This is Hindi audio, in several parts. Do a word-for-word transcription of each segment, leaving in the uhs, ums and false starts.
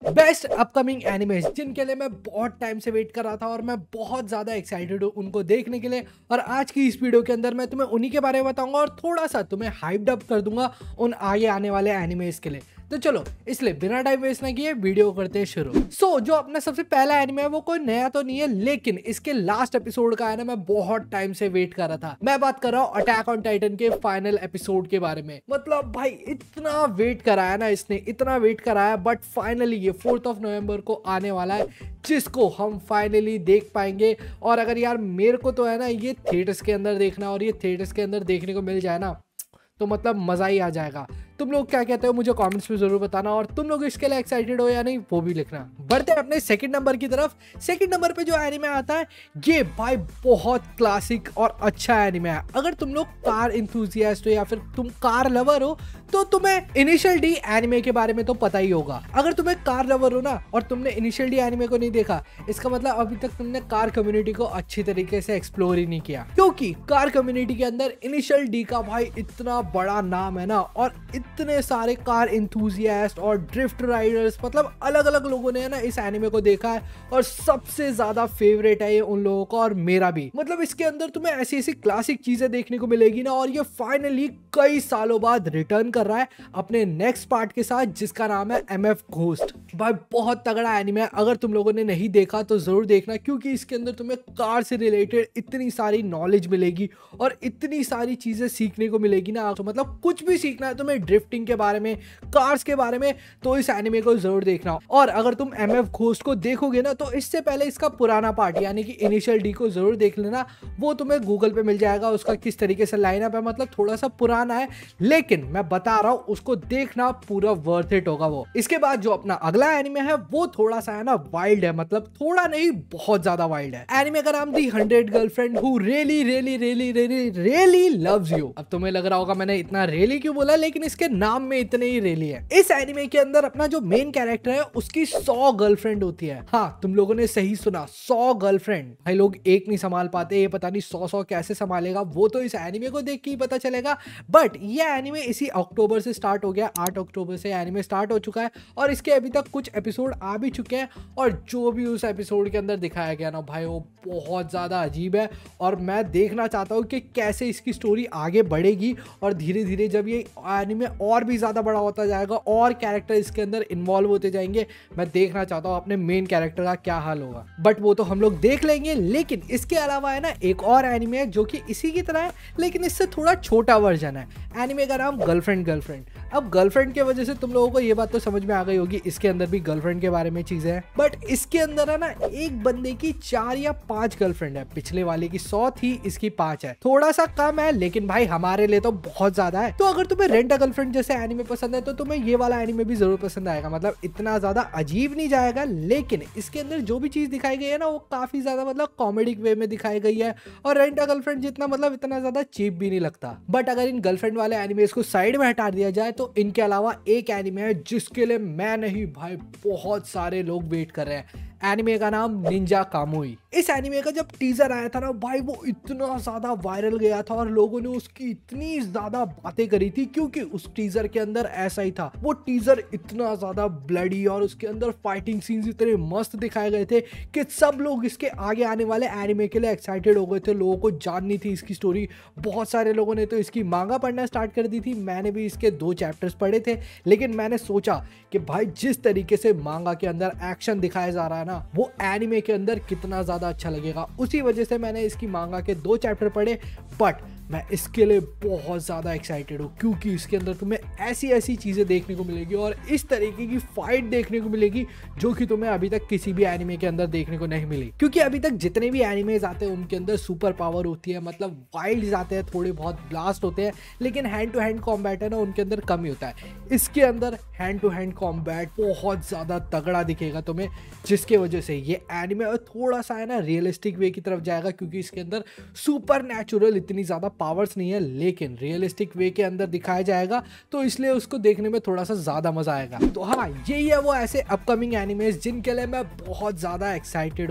बेस्ट अपकमिंग एनिमेज जिनके लिए मैं बहुत टाइम से वेट कर रहा था और मैं बहुत ज्यादा एक्साइटेड हूँ उनको देखने के लिए। और आज की इस वीडियो के अंदर मैं तुम्हें उन्हीं के बारे में बताऊंगा और थोड़ा सा तुम्हें हाइप्ड अप कर दूंगा उन आगे आने वाले एनिमेज के लिए। तो चलो इसलिए बिना टाइम वेस्ट ना किए वीडियो करते हैं शुरू। सो so, जो अपना सबसे पहला एनिमे है वो कोई नया तो नहीं है, लेकिन इसके लास्ट एपिसोड का है ना मैं बहुत टाइम से वेट कर रहा था। मैं बात कर रहा हूँ अटैक ऑन टाइटन के फाइनल एपिसोड के बारे में। मतलब भाई इतना वेट कराया ना इसने, इतना वेट कराया, बट फाइनली ये फोर्थ ऑफ नवंबर को आने वाला है जिसको हम फाइनली देख पाएंगे। और अगर यार मेरे को तो है ना ये थिएटर्स के अंदर देखना, और ये थिएटर्स के अंदर देखने को मिल जाए ना तो मतलब मजा ही आ जाएगा। तुम लोग क्या कहते हो मुझे कमेंट्स में जरूर बताना, और तुम लोग इसके लिए एक्साइटेड हो या नहीं वो भी लिखना। बढ़ते हैं अपने सेकंड नंबर की तरफ। सेकंड नंबर पे जो एनिमे आता है ये भाई बहुत क्लासिक और अच्छा एनिमे है। अगर तुम लोग कार इंथुजियास्ट हो या फिर तुम कार लवर हो तो तुम्हें इनिशियल डी एनिमे के बारे में तो पता ही होगा। अगर तुम्हें कार लवर हो ना और तुमने इनिशियल डी एनिमे को नहीं देखा, इसका मतलब अभी तक तुमने कार कम्युनिटी को अच्छी तरीके से एक्सप्लोर ही नहीं किया, क्योंकि कार कम्युनिटी के अंदर इनिशियल डी का भाई इतना बड़ा नाम है ना, और इतने सारे कार इंथुजियास्ट और ड्रिफ्ट राइडर्स, मतलब अलग अलग लोगों ने ना इस एनिमे को देखा है और सबसे ज्यादा फेवरेट है ये उन लोगों का, और मेरा भी। मतलब इसके अंदर तुम्हें ऐसी ऐसी क्लासिक चीजें देखने को मिलेगी ना, और ये फाइनली कई सालों बाद रिटर्न कर रहा है अपने नेक्स्ट पार्ट के साथ जिसका नाम है एम एफ घोस्ट। भाई बहुत तगड़ा एनिमे है, अगर तुम लोगों ने नहीं देखा तो जरूर देखना, क्योंकि इसके अंदर तुम्हें कार से रिलेटेड इतनी सारी नॉलेज मिलेगी और इतनी सारी चीजें सीखने को मिलेगी ना। तो मतलब कुछ भी सीखना है तुम्हें ड्रिफ्टिंग के बारे में, कार्स के बारे में, तो इस एनिमे को जरूर देखना। और अगर तुम एम एफ घोस्ट को देखोगे ना तो इससे पहले इसका पुराना पार्ट यानी कि इनिशियल डी को जरूर देख लेना। वो तुम्हें गूगल पे मिल जाएगा, उसका किस तरीके से लाइनअप है, मतलब थोड़ा सा पुराना है लेकिन मैं बता रहा हूं उसको देखना पूरा वर्थ इट होगा वो। इसके बाद जो अपना अगला एनिमे है वो थोड़ा सा है ना वाइल्ड है, मतलब थोड़ा नहीं बहुत ज्यादा वाइल्ड है। एनिमे का नाम the hundred girlfriend who really really really really really loves you. अब तुम्हें लग रहा होगा मैंने इतना रियली क्यों बोला, लेकिन इसके नाम में इतने ही रियली है। इस एनिमे के अंदर अपना जो मेन कैरेक्टर है उसकी सौ गर्लफ्रेंड होती है। हाँ तुम लोगों ने सही सुना, सौ गर्लफ्रेंड। भाई लोग एक नहीं संभाल पाते, ये पता नहीं सौ सौ कैसे संभालेगा, वो तो इस एनिमे को देख के ही पता चलेगा। बट ये एनिमे इसी अक्टूबर से स्टार्ट हो गया, आठ अक्टूबर से एनिमे स्टार्ट हो चुका है और इसके अभी तक कुछ एपिसोड आ भी चुके हैं। और जो भी उस एपिसोड के अंदर दिखाया गया ना भाई वो बहुत ज्यादा अजीब है, और मैं देखना चाहता हूँ कि कैसे इसकी स्टोरी आगे बढ़ेगी। और धीरे धीरे जब ये एनिमे और भी ज्यादा बड़ा होता जाएगा और कैरेक्टर इसके अंदर इन्वॉल्व होते जाएंगे, मैं देखना चाहता हूँ अपने मेन कैरेक्टर का क्या हाल होगा। बट वो तो हम लोग देख लेंगे। लेकिन इसके अलावा है ना एक और एनिमे है जो कि इसी की तरह है लेकिन इससे थोड़ा छोटा वर्जन है। एनिमे का नाम गर्लफ्रेंड गर्लफ्रेंड। अब गर्लफ्रेंड के वजह से तुम लोगों को ये बात तो समझ में आ गई होगी, इसके अंदर भी गर्लफ्रेंड के बारे में चीजें हैं। बट इसके अंदर है ना एक बंदे की चार या पांच गर्लफ्रेंड है। पिछले वाले की सौ थी, इसकी पांच है। थोड़ा सा कम है लेकिन भाई हमारे लिए तो बहुत ज्यादा है। तो अगर तुम्हें रेंट अ गर्लफ्रेंड जैसे एनिमे पसंद है तो तुम्हें ये वाला एनिमे भी जरूर पसंद आएगा। मतलब इतना ज्यादा अजीब नहीं जाएगा, लेकिन इसके अंदर जो भी चीज दिखाई गई है ना वो काफी ज्यादा मतलब कॉमेडिक वे में दिखाई गई है, और रेंट अ गर्लफ्रेंड जितना मतलब इतना ज्यादा चीप भी नहीं लगता। बट अगर इन गर्लफ्रेंड वाले एनिमेज को साइड में हटा दिया जाए तो इनके अलावा एक एनिमे है जिसके लिए मैं नहीं भाई बहुत सारे लोग वेट कर रहे हैं। एनिमे का नाम निंजा कामुई। इस एनिमे का जब टीजर आया था ना भाई वो इतना ज्यादा वायरल गया था और लोगों ने उसकी इतनी ज्यादा बातें करी थी, क्योंकि उस टीजर के अंदर ऐसा ही था। वो टीजर इतना ज्यादा ब्लडी और उसके अंदर फाइटिंग सीन्स इतने मस्त दिखाए गए थे कि सब लोग इसके आगे आने वाले एनिमे के लिए एक्साइटेड हो गए थे। लोगों को जाननी थी इसकी स्टोरी। बहुत सारे लोगों ने तो इसकी मांगा पढ़ना स्टार्ट कर दी थी। मैंने भी इसके दो चैप्टर्स पढ़े थे, लेकिन मैंने सोचा कि भाई जिस तरीके से मांगा के अंदर एक्शन दिखाया जा रहा है ना वो एनिमे के अंदर कितना ज्यादा अच्छा लगेगा। उसी वजह से मैंने इसकी मांगा के दो चैप्टर पढ़े। बट मैं इसके लिए बहुत ज़्यादा एक्साइटेड हूँ, क्योंकि इसके अंदर तुम्हें ऐसी ऐसी चीज़ें देखने को मिलेगी और इस तरीके की फाइट देखने को मिलेगी जो कि तुम्हें अभी तक किसी भी एनिमे के अंदर देखने को नहीं मिली। क्योंकि अभी तक जितने भी एनिमेज आते हैं उनके अंदर सुपर पावर होती है, मतलब वाइल्ड आते हैं, थोड़े बहुत ब्लास्ट होते हैं, लेकिन हैंड टू हैंड कॉम्बैट है ना उनके अंदर कम ही होता है। इसके अंदर हैंड टू हैंड कॉम्बैट बहुत ज़्यादा तगड़ा दिखेगा तुम्हें, जिसके वजह से ये एनिमे थोड़ा सा है ना रियलिस्टिक वे की तरफ जाएगा, क्योंकि इसके अंदर सुपर नेचुरल इतनी ज़्यादा पावर्स नहीं है लेकिन रियलिस्टिक वे के अंदर दिखाया जाएगा, तो इसलिए उसको देखने में थोड़ा सा ज्यादा मजा आएगा। तो हाँ यही है वो ऐसे अपकमिंग एनिमेज जिनके लिए मैं बहुत ज्यादा एक्साइटेड हूँ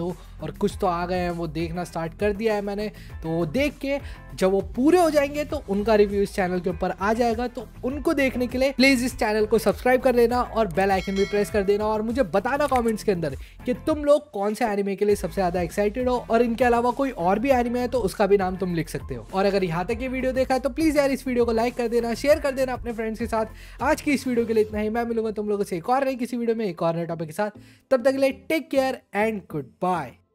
और कुछ तो आ गए हैं, वो देखना स्टार्ट कर दिया है मैंने। तो देख के जब वो पूरे हो जाएंगे तो उनका रिव्यू इस चैनल के ऊपर आ जाएगा। तो उनको देखने के लिए प्लीज इस चैनल को सब्सक्राइब कर लेना और बेल आइकन भी प्रेस कर देना, और मुझे बताना कमेंट्स के अंदर कि तुम लोग कौन से एनिमे के लिए सबसे ज्यादा एक्साइटेड हो, और इनके अलावा कोई और भी एनिमे है तो उसका भी नाम तुम लिख सकते हो। और अगर यहाँ तक ये वीडियो देखा है तो प्लीज यार इस वीडियो को लाइक कर देना, शेयर कर देना अपने फ्रेंड्स के साथ। आज की इस वीडियो के लिए इतना ही, मैं मिलूंगा तुम लोगों से एक और नई किसी वीडियो में एक और नए टॉपिक के साथ। तब तक के लिए take care and good bye.